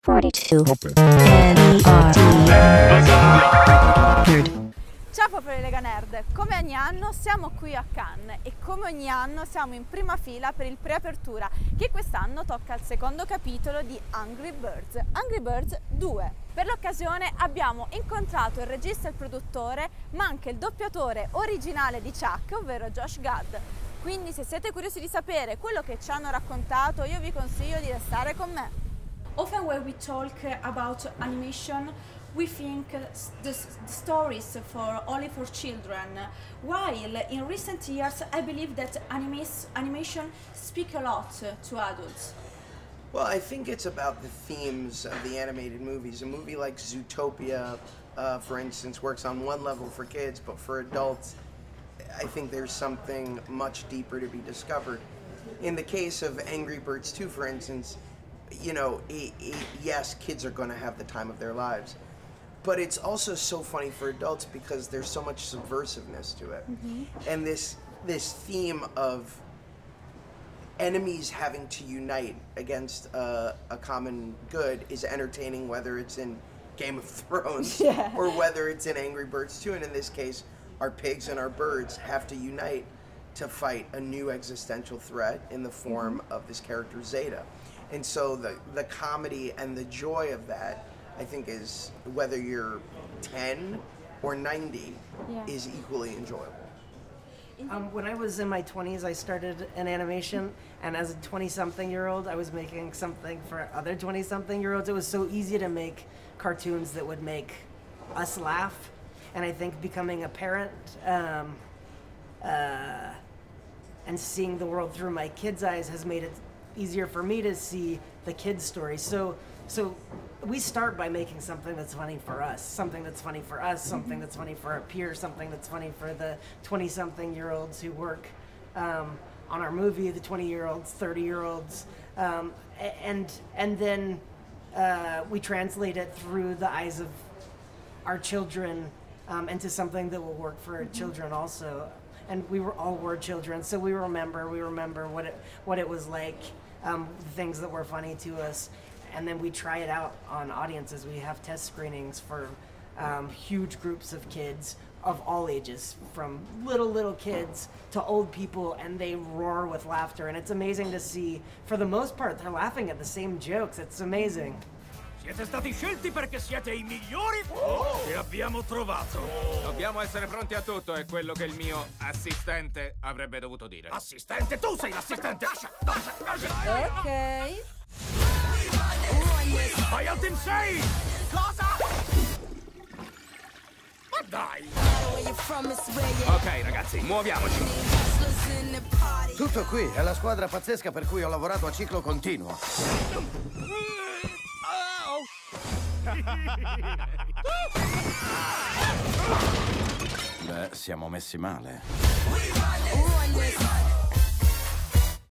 42. Ciao popolo di Lega Nerd, come ogni anno siamo qui a Cannes e come ogni anno siamo in prima fila per il preapertura che quest'anno tocca al secondo capitolo di Angry Birds 2. Per l'occasione abbiamo incontrato il regista e il produttore, ma anche il doppiatore originale di Chuck, ovvero Josh Gad. Quindi se siete curiosi di sapere quello che ci hanno raccontato, io vi consiglio di restare con me. Often when we talk about animation, we think the stories for only for children, while in recent years I believe that animation speak a lot to adults. Well, I think it's about the themes of the animated movies. A movie like Zootopia, for instance, works on one level for kids, but for adults, I think there's something much deeper to be discovered. In the case of Angry Birds 2, for instance, you know, yes, kids are going to have the time of their lives, but it's also so funny for adults because there's so much subversiveness to it. And this theme of enemies having to unite against a common good is entertaining, whether it's in Game of Thrones or whether it's in Angry Birds 2. And in this case, our pigs and our birds have to unite to fight a new existential threat in the form of this character Zeta. And so the comedy and the joy of that, I think, is, whether you're 10 or 90, is equally enjoyable. When I was in my 20s, I started an animation, and as a 20-something-year-old, I was making something for other 20-something-year-olds. It was so easy to make cartoons that would make us laugh, and I think becoming a parent and seeing the world through my kids' eyes has made it easier for me to see the kids' stories. So we start by making something that's funny for us, something that's funny for us, something that's funny for our peers, something that's funny for the 20-something-year-olds who work on our movie, the 20-year-olds, 30-year-olds, and then we translate it through the eyes of our children into something that will work for our children also. And we were children, so we remember what it was like, the things that were funny to us, and then we try it out on audiences. We have test screenings for huge groups of kids of all ages, from little kids to old people, and they roar with laughter. And it's amazing to see. For the most part, they're laughing at the same jokes. It's amazing. Siete stati scelti perché siete i migliori che abbiamo trovato. Dobbiamo essere pronti a tutto, è quello che il mio assistente avrebbe dovuto dire. Assistente, tu sei l'assistente! Ok. Vai al team 6! Cosa? Ma dai! Ok ragazzi, muoviamoci. Tutto qui, è la squadra pazzesca per cui ho lavorato a ciclo continuo. Beh, siamo messi male.